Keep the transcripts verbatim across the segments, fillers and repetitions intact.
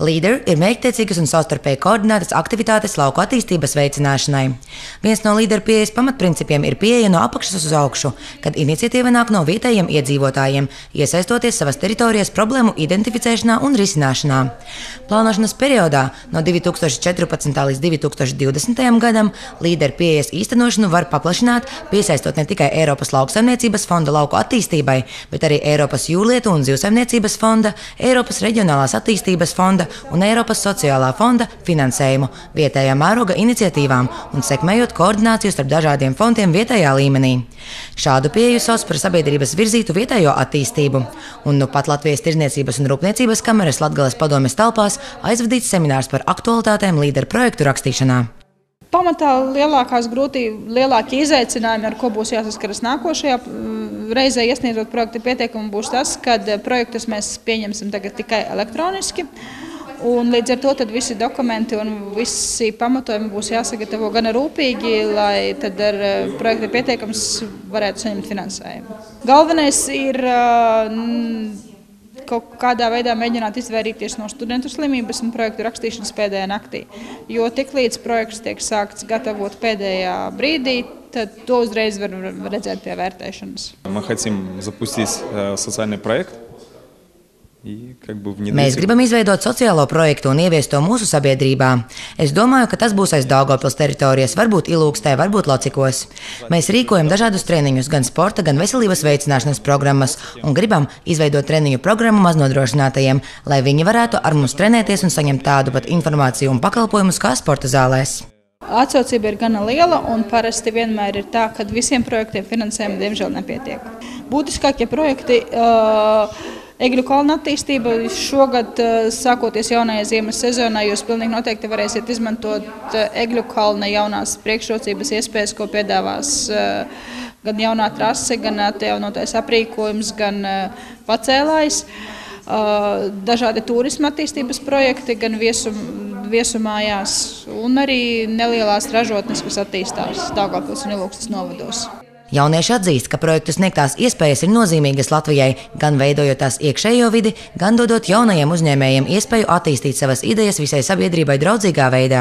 Leader ir mērķtiecīgas un savstarpēji koordinētas aktivitātes lauku attīstības veicināšanai. Viens no Leader pieejas pamatprincipiem ir pieeja no apakšas uz augšu, kad iniciatīva nāk no vietējiem iedzīvotājiem, iesaistoties savas teritorijas problēmu identificēšanā un risināšanā. Plānošanas periodā no divi tūkstoši četrpadsmitā līdz divi tūkstoši divdesmitajam gadam Leader pieejas īstenošanu var paplašināt, piesaistot ne tikai Eiropas lauksaimniecības fonda lauku attīstībai, bet arī Eiropas jūrlietu un zivsaimniecības fonda, Eiropas reģionālās attīstības fonda un Eiropas sociālā fonda finansējumu vietējā mēroga iniciatīvām un sekmējot koordināciju starp dažādiem fondiem vietējā līmenī. Šādu pieeju sauc par sabiedrības virzītu vietējo attīstību. Un nu pat Latvijas Tirdzniecības un Rūpniecības kameras Latgales padomes telpās aizvadīts seminārs par aktualitātēm Leader projektu rakstīšanā. Pamatā lielākās grūtības, lielākie izaicinājumi, ar ko būs jāsaskaras nākošajā reizē iesniedzot projekta pieteikumu, būs tas, ka projektus mēs pieņemsim tagad tikai elektroniski. Un līdz ar to tad visi dokumenti un visi pamatojumi būs jāsagatavo gana rūpīgi, lai tad ar projekta pieteikums varētu saņemt finansējumu. Galvenais ir kaut kādā veidā mēģināt izvairīties no studentu slimības un projektu rakstīšanas pēdējā naktī. Jo tik līdz projekts tiek sākts gatavot pēdējā brīdī, tad to uzreiz var redzēt pie vērtēšanas. Mēs gribam izveidot sociālo projektu un ieviest to mūsu sabiedrībā. Es domāju, ka tas būs aiz Daugavpils teritorijas, varbūt Ilūkstē, varbūt Locikos. Mēs rīkojam dažādus treniņus, gan sporta, gan veselības veicināšanas programmas, un gribam izveidot treniņu programmu maznodrošinātajiem, lai viņi varētu ar mums trenēties un saņemt tādu pat informāciju un pakalpojumus kā sporta zālēs. Atsaucība ir gana liela, un parasti vienmēr ir tā, ka visiem projektiem finansējuma diemžēl nepietiek. Būtiskākie projekti uh, Egļu kalna attīstība šogad, sākoties jaunajai ziemas sezonai, jūs pilnīgi noteikti varēsiet izmantot Egļu kalna jaunās priekšrocības iespējas, ko piedāvās gan jaunā trase, gan atjaunotais aprīkojums, gan pacēlājs. Dažādi turisma attīstības projekti, gan viesum, viesumājās, un arī nelielās ražotnes, kas attīstās Daugavpils un Ilūkstes novados. Jaunieši atzīst, ka projektu sniegtās iespējas ir nozīmīgas Latvijai, gan veidojot tās iekšējo vidi, gan dodot jaunajiem uzņēmējiem iespēju attīstīt savas idejas visai sabiedrībai draudzīgā veidā.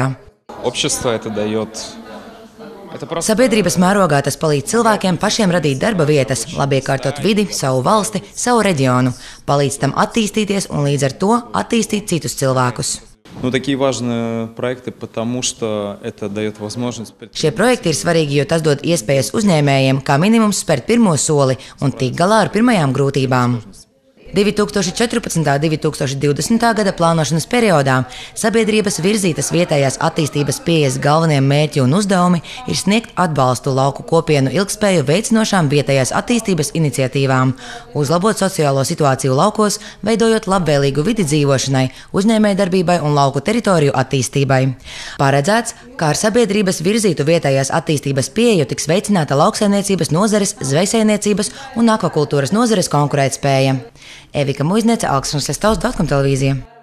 Sabiedrības mērogā tas palīdz cilvēkiem pašiem radīt darba vietas, labi iekārtot vidi, savu valsti, savu reģionu, palīdz tam attīstīties un līdz ar to attīstīt citus cilvēkus. Nu, такие важные проекты, потому что это дает возможность... Šie projekti ir svarīgi, jo tas dod iespējas uzņēmējiem kā minimums spērt pirmo soli un tikt galā ar pirmajām grūtībām. divi tūkstoši četrpadsmitā un divi tūkstoši divdesmitā gada plānošanas periodā sabiedrības virzītas vietējās attīstības pieejas galvenie mērķi un uzdevumi ir sniegt atbalstu lauku kopienu ilgspēju veicinošām vietējās attīstības iniciatīvām, uzlabot sociālo situāciju laukos, veidojot labvēlīgu vidi dzīvošanai, uzņēmējdarbībai un lauku teritoriju attīstībai. Paredzēts, kā ar sabiedrības virzītu vietējās attīstības pieeju tiks veicināta lauksaimniecības nozares, zvejsaimniecības un akvakultūras nozares konkurētspēja. Evika Muizniece, Alksnis Lestovs, Dotcom televīzija.